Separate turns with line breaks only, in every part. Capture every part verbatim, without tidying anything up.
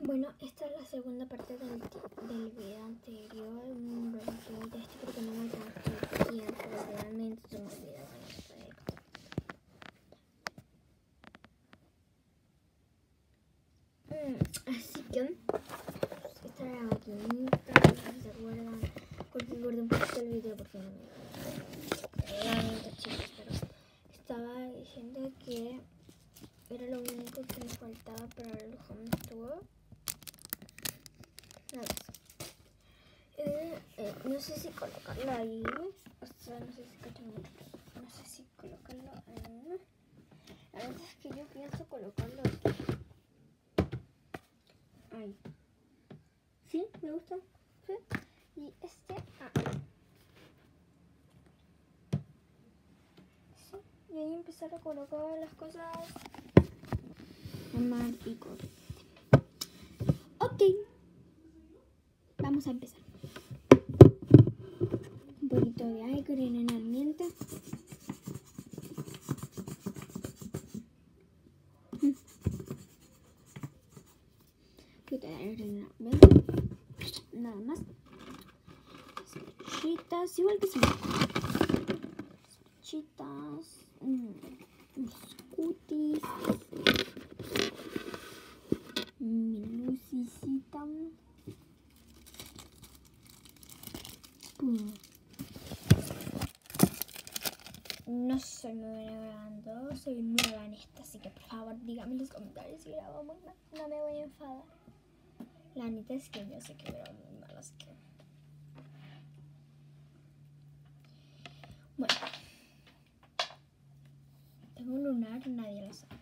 Bueno, esta es la segunda parte del, del video anterior. Un roleplay de este porque no me alcanzó el tiempo. Realmente se me olvidó. Mm, así que esta era la maquinita. No sé si se acuerdan. Porque guardé un poquito el video porque no me realmente, chicos, pero estaba diciendo que era lo único que me faltaba para el home tour. A ver. Eh, eh, no sé si colocarlo ahí, o sea, no sé si cachan mucho, no sé si colocarlo ahí. La verdad es que yo pienso colocarlo aquí. Ahí. ¿Sí? ¿Me gusta? ¿Sí? Y este, ah. Sí. Y ahí empezar a colocar las cosas normal y corriente. Ok. Vamos a empezar. Un poquito de aire en el ambiente. Un poquito de aire en el ambiente. Nada más. Flechitas, igual que siempre. Flechitas. Mis cutis. Mi lucecita. Pum. No soy muy buena grabando, soy nueva en esta, así que por favor díganme en los comentarios si grabo muy mal, no me voy a enfadar. La neta es que yo sé que grabo muy mal, así que... Bueno. Tengo un lunar, nadie lo sabe.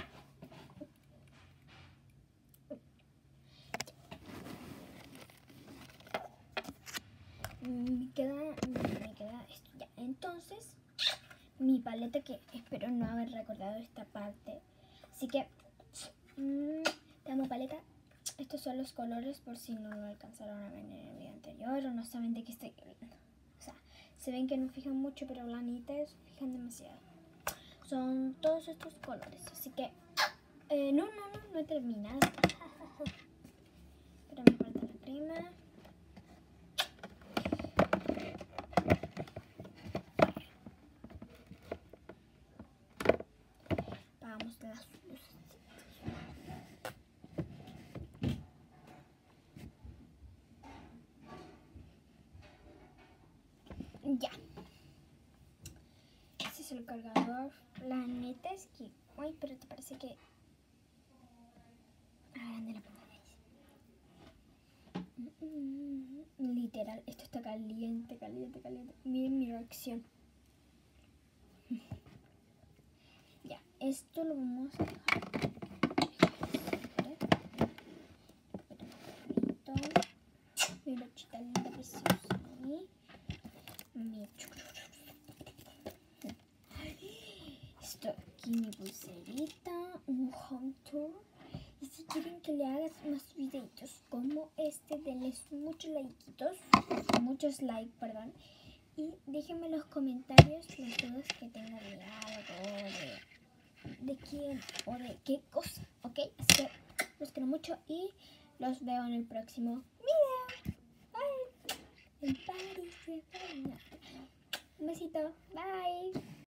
Me queda, me queda esto ya. Entonces... mi paleta, que espero no haber recordado esta parte, así que mmm, te amo paleta. Estos son los colores por si no lo alcanzaron a ver en el video anterior o no saben de qué estoy hablando. O sea, se ven que no fijan mucho, pero la neta se fijan demasiado. Son todos estos colores, así que eh, no, no, no, no he terminado. Pero me falta la crema. Apagamos las luces. Ya. Ese es el cargador. La neta es que... ay, pero te parece que... agrande la pantalla. Literal, esto está caliente, caliente, caliente. Miren mi reacción. Ya, esto lo vamos a dejar. Mi brochita linda, preciosa. Mi... esto aquí, mi pulserita, un home tour. Y si quieren que le hagas más videitos como este, denles muchos likeitos, muchos likes, perdón. Y déjenme en los comentarios las dudas que tengan de algo, de, de quién o de qué cosa, ¿ok? Así que los quiero mucho y los veo en el próximo video. Bye. El party se termina. Un besito. Bye.